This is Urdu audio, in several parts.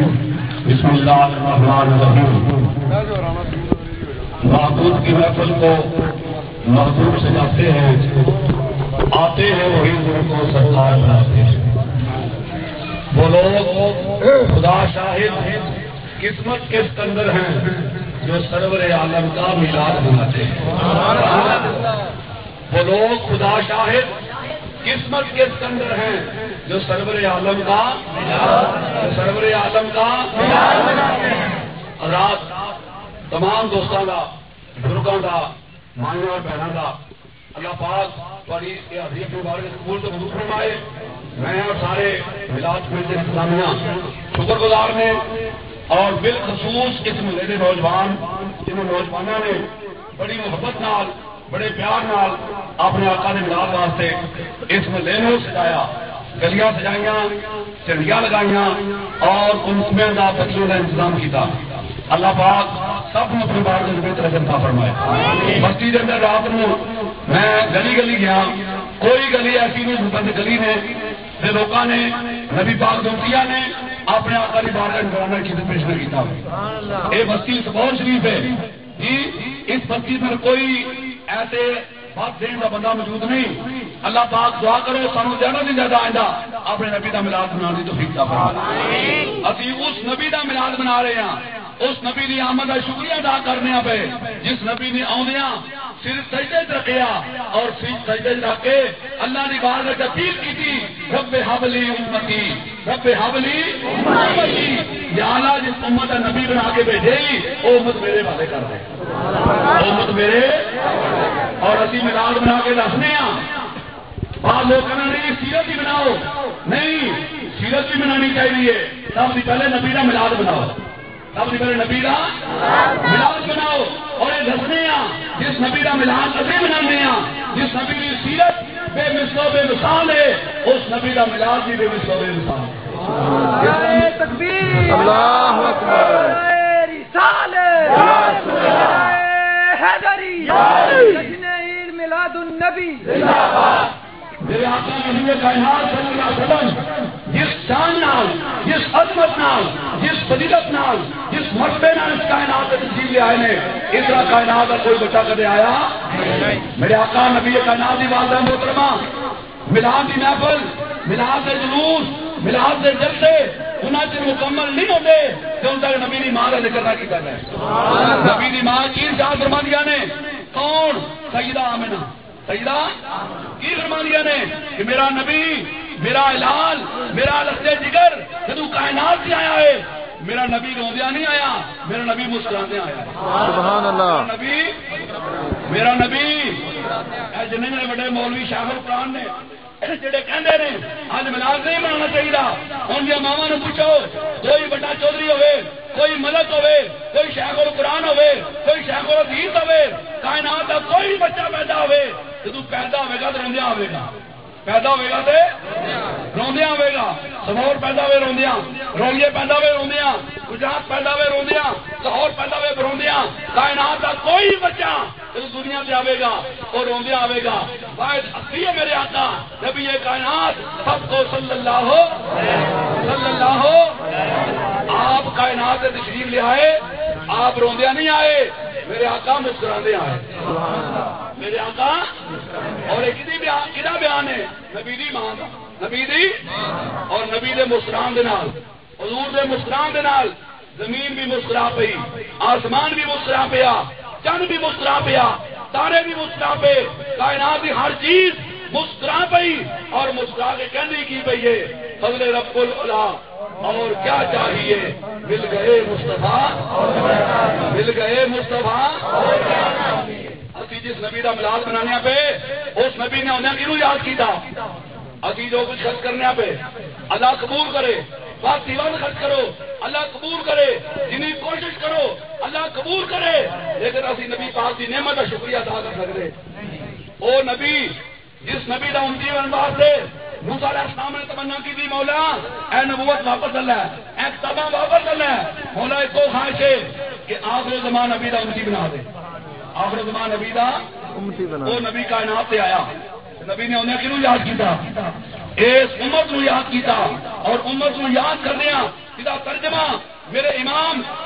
بسم اللہ الرحمن الرحیم. محبوب کی محفل کو محبوب سجاتے ہیں، آتے ہیں وہی ان کو سرکار بناتے ہیں. وہ لوگ خدا شاہد قسمت کے سکندر ہیں جو سرور عالم کا میلاد مناتے ہیں. وہ لوگ خدا شاہد قسمت کے سکندر ہیں جو سرور عالم کا رات تمام دوستوں کا بزرگوں کا مائیں اور بہنوں کا اللہ پاک تھوڑی حدیث مبارک قبول تو قبول فرمائے. میں اور سارے ملاد ملتے انتظامیہ شکر گزار نے اور بالخصوص اس ملے کے نوجوان جنہوں نوجوانوں نے بڑی محبت نال بڑے پیار نال اپنے آقا نے ملاد واسطے اس ملے میں سجایا، گلیاں سجائیاں، چڑیاں لگائیاں اور ان کا بچوں کا انتظام کیا. اللہ پاک سب اپنے بار کے بہتر جنتا فرمائے. بستی کے اندر رات میں میں گلی گلی گیا، کوئی گلی ایسی نہیں بند گلی نے لوگوں نے نبی پاک دوستیا نے اپنے آقا کی بار کا کی پیش نہ کیا. یہ بستی سپور شریف ہے جی. اس بستی پر کوئی ایسے بات دین کا بندہ موجود نہیں. اللہ پاک دعا کرو سانو زیادہ سے زیادہ آئندہ اپنے نبی کا ملاد بنا دی تو ٹھیک ابھی اس نبی کا ملاد بنا رہے ہیں. اس نبی کی آمد کا شکریہ ادا کرنے پہ جس نبی نے آدیا صرف سجدے رکھیا اور سجدے رکھ کے اللہ کی بار میں اپیل کی رب حبلی امتی رب حبلی امتی. یا اللہ جس امت کا نبی بنا کے بھیجے وہ امت میرے والے کر دے، امت میرے. اور اسی ملاد بنا کے دسنے ہاں. بعض لوگ کہنا نہیں سیرت ہی بناؤ، نہیں سیرت بھی بنانی چاہیے. سب سے پہلے نبی کا ملاد بناؤ، سب سے پہلے نبی کا ملاد بناؤ. اور یہ دسنے ہاں جس نبی کا ملاد ابھی بنانے ہاں، جس نبی کی سیرت بے مثل و بے مثال ہے، اس نبی کا ملاد بھی بے مثل و بے مثال ہے. تکبیر، اللہ اکبر، حیدری، جشن عید میلاد النبی. میرے آقا نبی کائنات صلی اللہ علیہ وسلم جس شان نال، جس عظمت نال، جس فضیلت نال، جس مرتبے نال اس کائنات کے تشریف لے آئے نے، اس طرح کائنات کا کوئی بچہ کدے آیا. میرے آقا نبی کائنات کی والدہ محترمہ ملاد کی محفل، ملاد کے جلوس، ملاد کے جلسے انہیں چر مکمل نہیں ہوتے جو ان تک نبی کی ماں کا ذکر نہ کیا جائے. نبی کی ماں کی ارشاد فرما دیا نے کون؟ سیدہ آمنہ. سیدہ کی فرما دیا نے کہ میرا نبی، میرا ہلال، میرا لختے جگر جدو کائنات سے آیا ہے، میرا نبی روندیا نہیں آیا، میرا نبی مسکراندے آیا ہے. سبحان اللہ. میرا نبی جن بڑے مولوی شیخ القرآن نے جڑے کہندے نے اج ملاد نہیں منانا چاہیے، ان کی ماواں نوں پوچھو کوئی بڑا چودھری ہوئے، کوئی ملک ہوئے، کوئی شیخ القرآن ہوئے، کوئی شیخ الحدیث ہوئے، کائنات کا کوئی بچہ پیدا ہوئے جدو پیدا ہوئے گا تو روندیا ہوئے گا، پیدا ہوئے گا تو روندیا ہوئے گا. سمور پیدا ہوئے روندیا، رولیے پیدا ہوئے روندیا، گجرات پیدا ہوئے روندیا، لاہور پیدا ہوئے روندیا. کائنات کا کوئی بچہ اس دنیا سے آئے گا اور روندیا آئے گا. واحد اصلی ہے میرے آقا نبی کائنات سب کو صلی اللہ آپ کائنات سے تشریف لے آئے، آپ روندیا نہیں آئے، میرے آقا مسکراندے آئے. میرے آقا اور ایک کدا بیان ہے نبی دی ماں کا، نبی دی اور نبی دے مسکران دے نال، حضور دے مسکران دے نال زمین بھی مسکرا پئی، آسمان بھی مسکرا پیا، چند بھی مسکرا پیا، تارے بھی مسکرا پے، کائنات کی ہر چیز مسکرا پئی اور مسکرا کے کہنے کی پئی ہے فضل رب العلا اور کیا چاہیے. مل گئے مصطفیٰ، مل گئے مصطفیٰ. اسی جس نبی کا ملاد بنانے پہ اس نبی نے انہیں کیوں یاد کیتا. اسی جو کچھ خرچ کرنے پہ اللہ قبول کرے، بات دیوان خرچ کرو اللہ قبول کرے، جنہیں کوشش کرو اللہ قبول کرے، لیکن اسی نبی پاک کی نعمت کا شکریہ ادا کر سکتے. او نبی جس نبی کا امتی بنوا دے موسیٰ علیہ السلام نے تمنا کی تھی مولا اے نبوت واپس لے، اے کتاباں واپس لے. مولا ایک کو خواہش ہے کہ آخر زمان نبی کا امتی بنا دے، آخر زمان نبی کا امتی بنا. وہ نبی کائنات سے آیا، نبی نے انہیں کیوں یاد کیا؟ اس امت کو یاد کیا اور امت کو یاد کر دیا. ترجمہ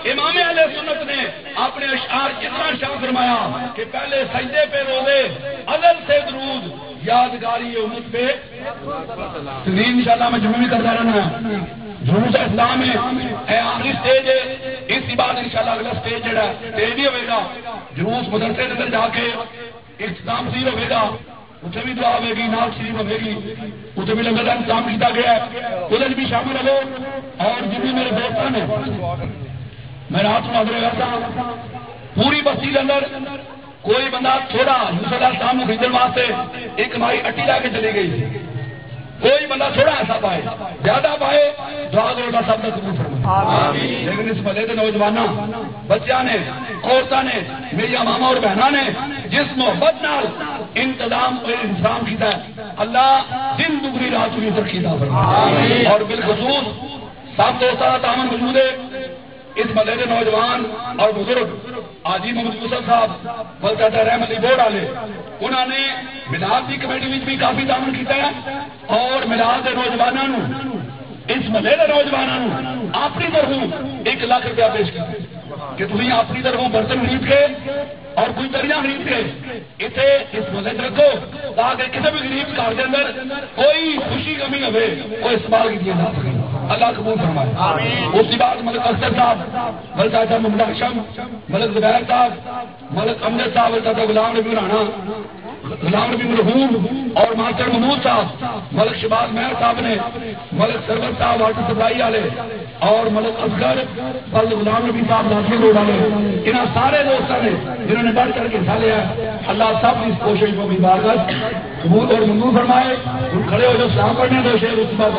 امام اہل سنت نے اپنے اشعار کتنا شاہ فرمایا کہ پہلے سجدے پہ روزے، ازل سے درود، یادگاری امت پہ تقریر انشاءاللہ میں جمعہ میں کرتا رہنا. جلوس اسلام ہے آخری اسٹیج ہے. اس کے بعد انشاءاللہ اگلا اسٹیج جڑا اسٹیج بھی ہوئے گا. جلوس مدرسے اندر جا کے اختتام پذیر ہوئے گا. اتنے بھی دعا ہوئے گی، نعت شریف ہوئے گی، اتنے بھی لنگر کا انتظام کیا گیا ہے، ادھر بھی شامل ہو. اور جتنے میرے دوست نے میں رات کو حاضر کرتا پوری بستی کے اندر کوئی بندہ تھوڑا یوسف علیہ السلام کو خریدنے واسطے ایک ہماری اٹی لا کے چلی گئی. کوئی بندہ تھوڑا ایسا پائے، زیادہ پائے دعا کرو گا سب کا قبول فرمائے. لیکن اس ملے کے نوجوانوں، بچیاں نے، عورتوں نے، میری ماما اور بہنوں نے جس محبت نال انتظام اور انتظام کیا ہے، اللہ دن دگنی رات کی ترقی عطا فرمائے. اور بالخصوص سب دوستوں کا تعاون موجود ہے. اس ملے کے نوجوان اور بزرگ حاجی محمد یوسف صاحب کلکتہ رحمت علی بورڈ والے، انہوں نے ملاد کی کمیٹی میں بھی کافی تعاون کیا ہے. اور ملاد کے نوجوانوں اس ملے کے نوجوانوں اپنی طرف 1 لاکھ روپیہ پیش کیا کہ تمہیں اپنی طرف برتن خرید کے اور کوئی دریا خرید کے اتنے اس ملے رکھو تاکہ کسی بھی غریب گھر کے اندر کوئی خوشی کمی نہ ہوئے، وہ استعمال کی جا سکے. اللہ قبول فرمائے. اس کے بعد ملک اختر صاحب، ملک چاچا محمد ہاشم، ملک زبیر صاحب، ملک امجد صاحب، ملک چاچا غلام نبی رانا، غلام نبی مرحوم اور ماسٹر محمود صاحب، ملک شباز مہر صاحب نے، ملک سرور صاحب واٹر سپلائی والے، اور ملک اصغر بل غلام نبی صاحب ناصر روڈ والے، انہوں سارے دوستوں نے جنہوں نے بڑھ کر کے حصہ لیا. اللہ سب اس کوشش کو بھی بارگاہ قبول اور منظور فرمائے. کھڑے ہو جو سلام پڑھنے دو شیر اس کے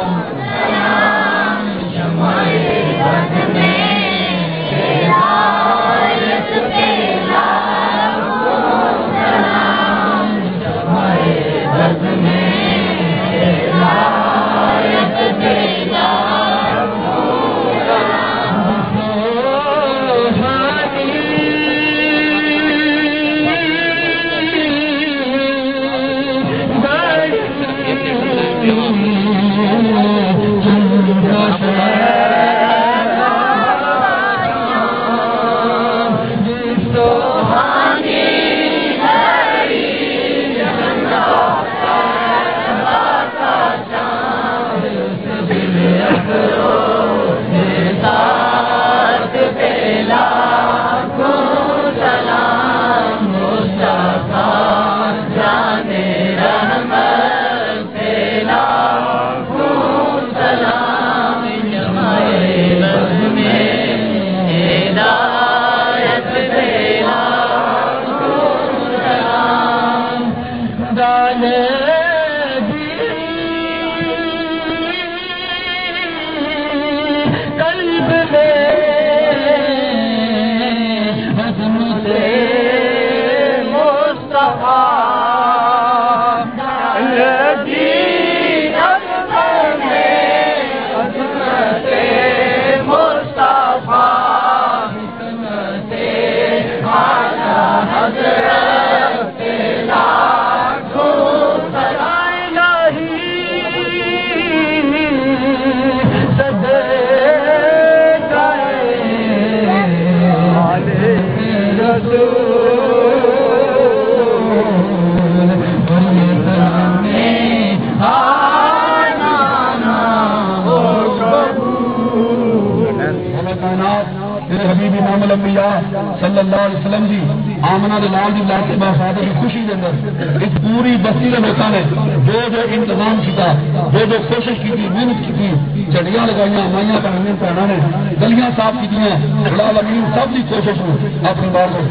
صلی اللہ علیہ وسلم جی آمنہ دے لال دی لاتے بافادہ کی خوشی دے اندر اس پوری بستی نے لوگوں نے جو انتظام کیا، جو کوشش کی تھی، محنت کی تھی، جھڑیاں لگائیاں، مائیاں پہننے پہنا نے گلیاں صاف کی العالمین سب کی کوشش اپنی بار اس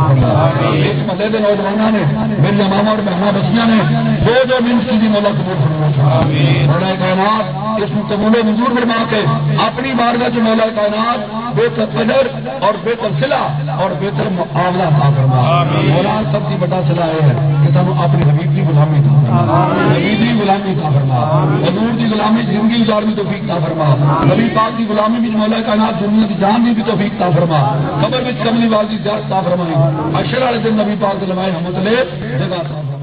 محلے کے نوجوانوں نے میری ماما اور بہنوں بچیاں نے جو محنت کی تھی مولا قبول فرمائے. مولا کائنات اس قبول منظور فرما کے اپنی بارگاہ جو مولا کائنات بہتر قدر اور بہتر صلح اور بہتر معاملہ عطا فرما. مولا سب سے بڑا صلح یہ ہے کہ تم اپنی حبیب کی غلامی عطا فرما، حبیب کی غلامی عطا فرما، حضور کی غلامی زندگی گزارنے کی توفیق عطا فرما، نبی پاک کی غلامی بھی مولا کائنات دنیا کی جان دی بھی توفیق عطا فرما، قبر وچ کملی والی زیارت عطا فرما، حشر والے دن نبی پاک دے لوائے رحمت لے جگہ عطا فرما.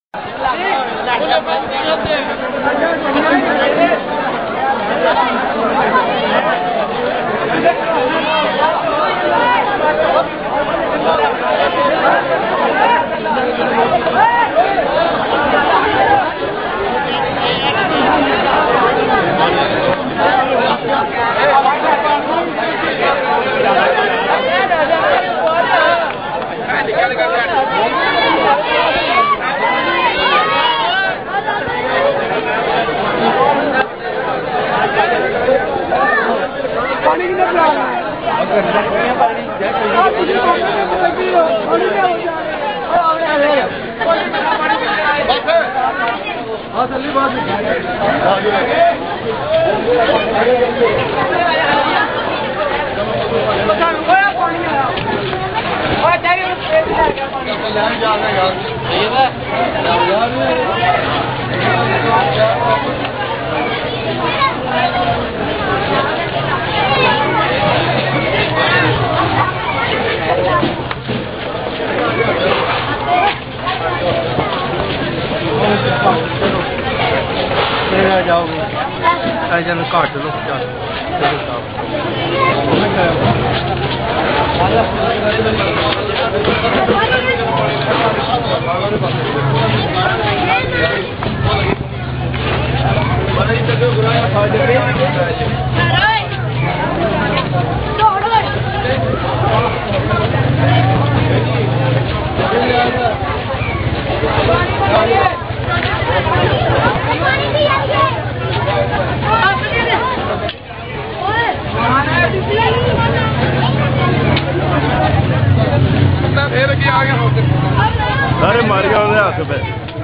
ਘੱਟ ਲੋ سارے ماری ہاتھ پہ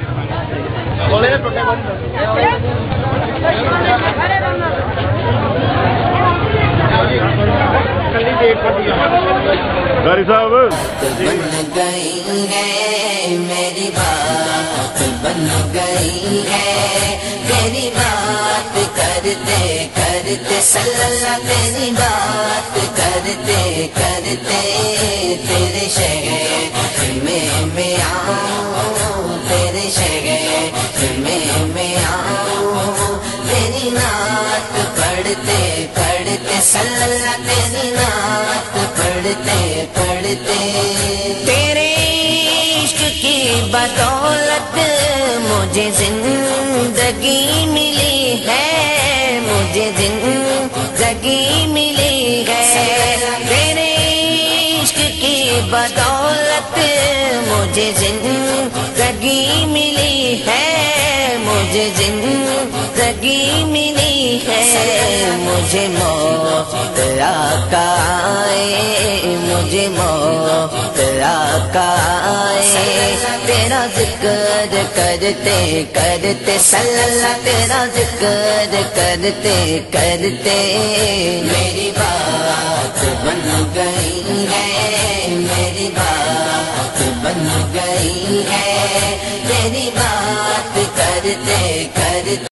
گاری صاحب بن گئی ہے میری بات بن گئی ہے تیری بات کرتے کرتے صلی اللہ تیری بات کرتے کرتے تیرے شہر میں آؤں تیرے شہر میں آؤں تیری نعت پڑھتے پڑھتے صلی اللہ تیری نعت پڑھتے پڑھتے تیرے عشق کی بدولت مجھے زندگی ملی ہے مجھے زندگی ملی ہے تیرے عشق کی بدولت مجھے زندگی ملی ہے مجھے زندگی ملی ہے مجھے موت آقا آئے مجھے موت آقا آئے تیرا ذکر کرتے کرتے صلی اللہ تیرا ذکر کرتے کرتے میری بات بن گئی ہے میری بات بن گئی ہے تیری بات کرتے کرتے